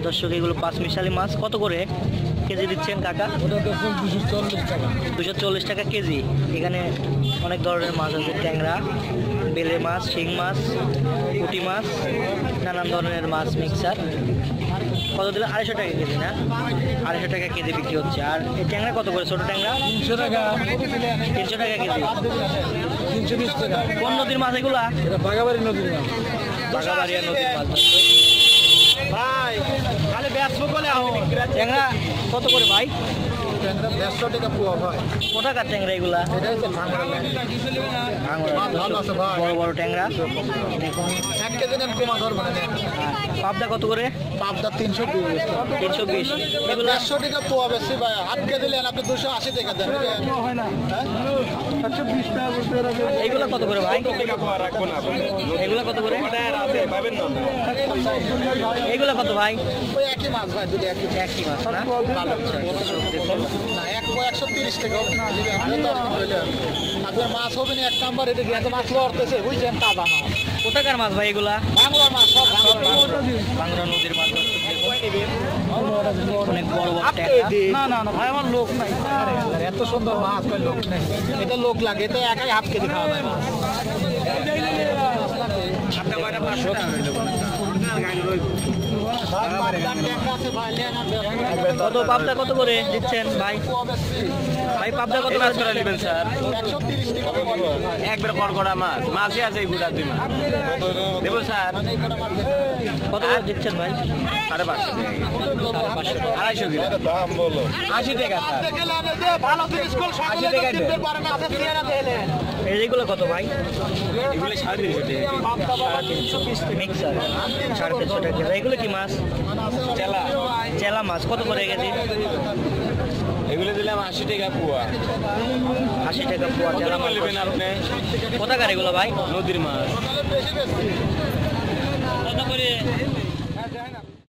দর্শক এগুলো পাঁচ মিশালি মাছ কত করে কেজি দিচ্ছেন কাকা? 240 টাকা কেজি। এখানে অনেক ধরনের মাছ আছে, ট্যাংরা, বেলে মাছ, শিং মাছ, পুঁটি মাছ, নানান ধরনের মাছ মিক্সার। কত দিলে? 250 টাকা কেজি না? 250 টাকা কেজি বিক্রি হচ্ছে। আর এই ট্যাংরা কত করে? ছোট ট্যাংরা 300 টাকা। 300 টাকা কেজি। 320 টাকা। কোন নদীর মাছ এগুলা? এটা বাগাবাড়ি নদীর মাছ। বাগাবাড়িয়া নদীর মাছ। ভাই তাহলে ব্যস্ত বলে আহ ট্যাংরা কত করে ভাই? ট্যাংরা 150 টাকা পোয়া ভাই। কোথাকার ট্যাংরা এগুলা? এটা হচ্ছে ভাঙড়া। বড় বড় ট্যাংরা। 1 কেজি নেন কমা ধরবো না। পাবদা কত করে? পাবদা 320। 320। এগুলো 150 টাকা পোয়া বেশি ভাই। 8 কেজি দিলেন আপনি 280 টাকা দেন। হয় না। 120 টাকা বলতে এগুলো কত করে ভাই? এগুলো কত করে? এগুলো কত ভাই? ওই একই মাছ ভাই, দুটো একই মাছ না? না, 130 টাকা হবে না। আপনার মাছ হবে না 1 নাম্বার। এটা এত মাছ লড়তেছে বুঝছেন, তাজা মাছ। কোথাকার মাছ ভাই এগুলা? বাংলার মাছ, সব বাংলার মাছ। বাংলা নদীর মাছ। অনেক বড় বড় ট্যাংরা। না ভাই, আমার লোক নাই। এত সুন্দর মাছ ভাই, লোক নাই। এটা লোক লাগে, এটা একাই হাফ কেজি খাওয়া যায় মাছ। কত পাবদা কত করে দিচ্ছেন ভাই? ভাই পাবদা কত করে নেবেন স্যার? একবার কড়কড়া মাছ, মাছই আছে এই গুড়া 2 মাছ দেবো স্যার। কত করে দিচ্ছেন ভাই? 550 টাকা। 250 কিলো। 80 টাকা স্যার। এইগুলো কত ভাই? এগুলো 350 টাকা। মিক্সার 350 টাকা। এগুলো কি মাছ? চেলা। চেলা মাছ কত করে কেজি? এগুলো দিলাম 80 টাকা পোয়া। 80 টাকা পোয়া চেলা মাছ। নেবেন আপনি? কোথাকার এগুলো ভাই? নদীর মাছ। কত করে?